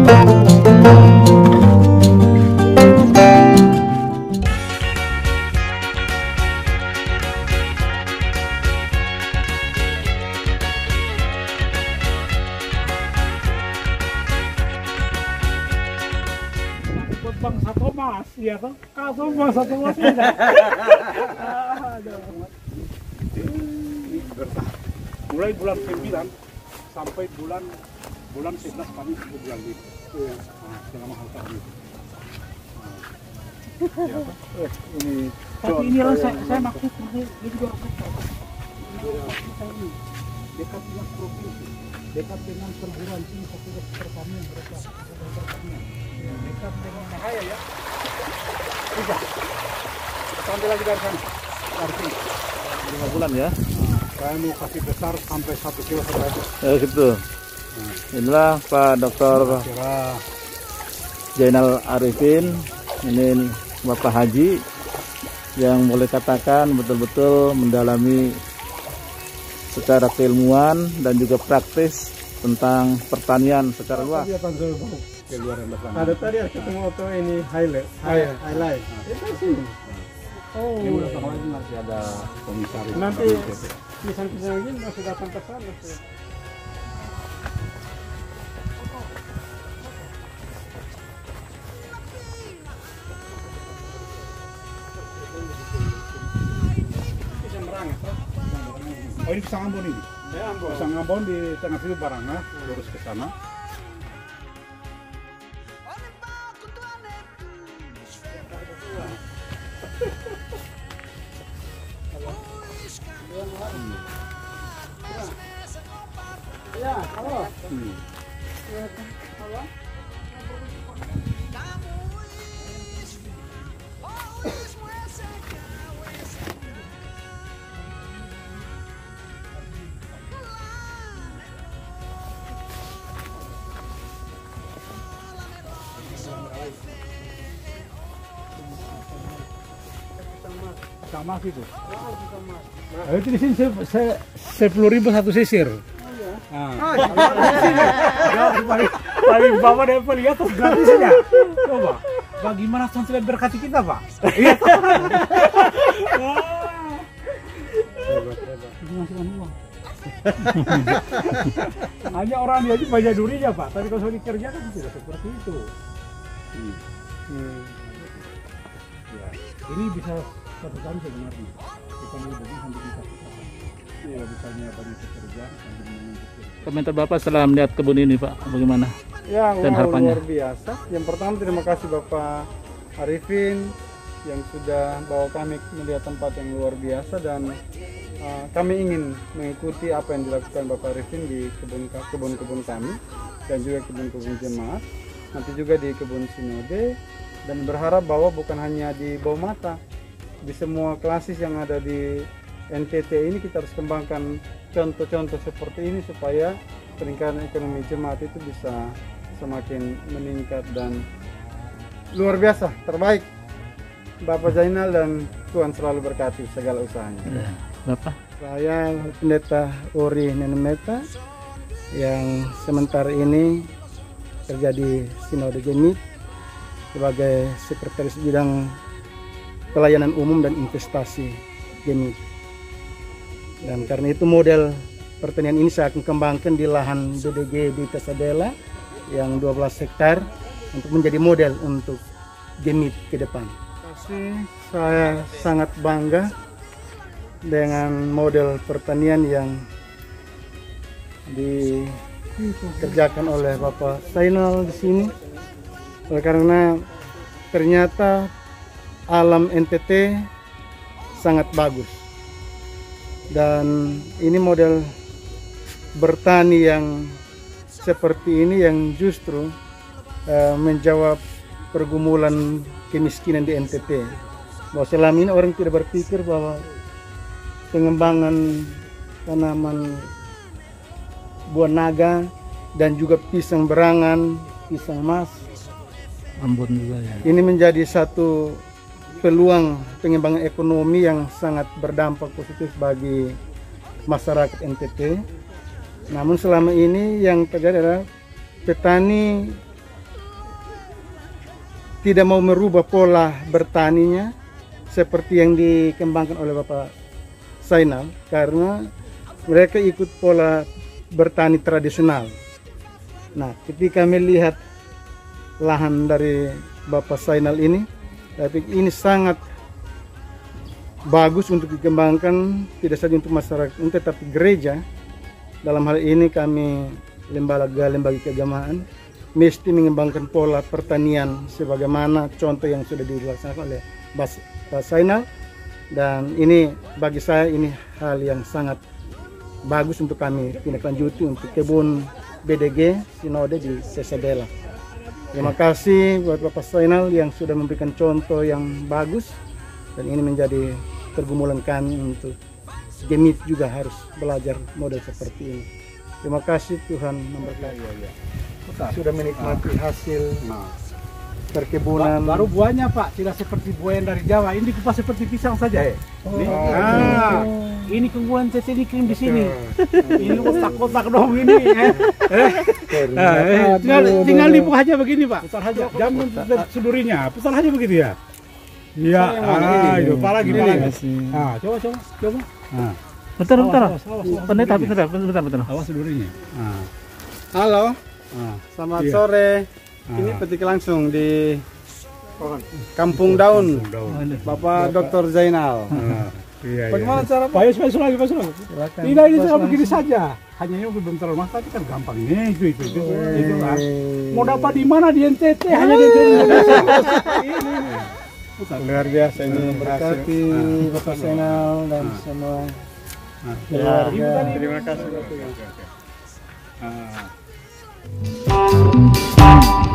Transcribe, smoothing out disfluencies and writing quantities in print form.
Bang satu mas, ya kan? Kalau bang satu mas tidak. Mulai bulan 9 sampai bulan 11 kami bulan itu. Selama hal kami. Ya, ini. Tapi inilah saya maksud ini juga dekat dengan provinsi, dekat dengan perguruan tinggi fakultas pertanian mereka, dekat dengan Mahaya ya. Bisa. Sampai lagi dari sana. Dari sini. 5 bulan ya. Saya mau kasih besar sampai 1 kilo sampai. Gitu. Inilah Pak Dr. Zainal Arifin, ini Bapak Haji yang boleh katakan betul-betul mendalami secara keilmuan dan juga praktis tentang pertanian secara luas. Ada tadi ketemu auto ini highlight. Itu sih. Oh. Ini udah sama lagi masih ada komisaris. Nanti pisang-pisang ini masih datang ke sana. Oh ini pisang Ambon ini? Ya, Ambon. Pisang Ambon di tengah situ Baranga, lurus ke sana. Ya, halo. Halo. Sama gitu. Oh, itu di sini 10.000 satu sisir. Paling bapak dapat lihat tuh gratisnya. Coba, bagaimana Tuhan berkati kita, Pak? Iya. Hanya orang dia aja banyak durinya, Pak. Tapi kalau dikerjakan tidak seperti itu. Ya, ini bisa satu tahun sebenarnya. Kita mau bagi sampai bisa. Ya, misalnya banyak pekerjaan sambil menunggu. Komentar Bapak setelah melihat kebun ini, Pak, bagaimana? Ya, dan harapannya luar biasa. Yang pertama terima kasih Bapak Arifin yang sudah bawa kami melihat tempat yang luar biasa, dan kami ingin mengikuti apa yang dilakukan Bapak Arifin di kebun-kebun kami dan juga kebun-kebun jemaat, nanti juga di kebun Sinode, dan berharap bahwa bukan hanya di bawah mata, di semua klasis yang ada di NTT ini kita harus kembangkan contoh-contoh seperti ini supaya peningkatan ekonomi jemaat itu bisa semakin meningkat dan luar biasa. Terbaik Bapak Zainal, dan Tuhan selalu berkati segala usahanya. Ya, Bapak. Saya Pendeta Ori Nenemeta yang sementara ini kerja di Sinode Gemit sebagai Sekretaris Bidang Pelayanan Umum dan Investasi Gemit. Dan karena itu model pertanian ini saya akan kembangkan di lahan BDG di Tasadela yang 12 hektar untuk menjadi model untuk Gemit ke depan. Saya sangat bangga dengan model pertanian yang dikerjakan oleh Bapak Zainal di sini, karena ternyata alam NTT sangat bagus. Dan ini model bertani yang seperti ini yang justru menjawab pergumulan kemiskinan di NTT. Bahwa selama ini orang tidak berpikir bahwa pengembangan tanaman buah naga dan juga pisang berangan, pisang mas, Ambon juga ya. ini menjadi satu peluang pengembangan ekonomi yang sangat berdampak positif bagi masyarakat NTT. Namun selama ini yang terjadi adalah petani tidak mau merubah pola bertaninya seperti yang dikembangkan oleh Bapak Zainal, karena mereka ikut pola bertani tradisional. Nah, ketika melihat lahan dari Bapak Zainal ini, tapi ini sangat bagus untuk dikembangkan, tidak saja untuk masyarakat, tetapi gereja. Dalam hal ini kami lembaga keagamaan mesti mengembangkan pola pertanian sebagaimana contoh yang sudah dilaksanakan oleh Pak Zainal, dan ini bagi saya ini hal yang sangat bagus untuk kami tindak lanjuti untuk kebun BDG Sinode di Sesabela. Terima kasih buat Bapak Zainal yang sudah memberikan contoh yang bagus, dan ini menjadi pergumulan kami untuk Gemit juga harus belajar model seperti ini. Terima kasih, Tuhan memberkati. Sudah menikmati hasil perkebunan. Baru buahnya Pak, tidak seperti buah yang dari Jawa. Ini dikupas seperti pisang saja. Ini keunggulan CC ini krim di sini. Ini kotak-kotak dong ini. Tinggal dibuka aja begini Pak. Putar aja. Jangan sudurinya. Putar aja begitu ya. Iya. Itu apalagi. Coba. Bentar. Bentar. Awas sudurinya. Halo, selamat sore. Ini petik langsung di Kampung Daun, Bapak Dr. Zainal. Bagaimana cara Pak? Pasuk lagi. Tidak, ini cuma begini saja. Hanya ini belum terlalu mas, tapi kan gampang ini. Itu lah. Mau dapat di mana di NTT? Hanya di Indonesia. Luar biasa ini, berkati Bapak Zainal dan semua keluarga. Terima kasih.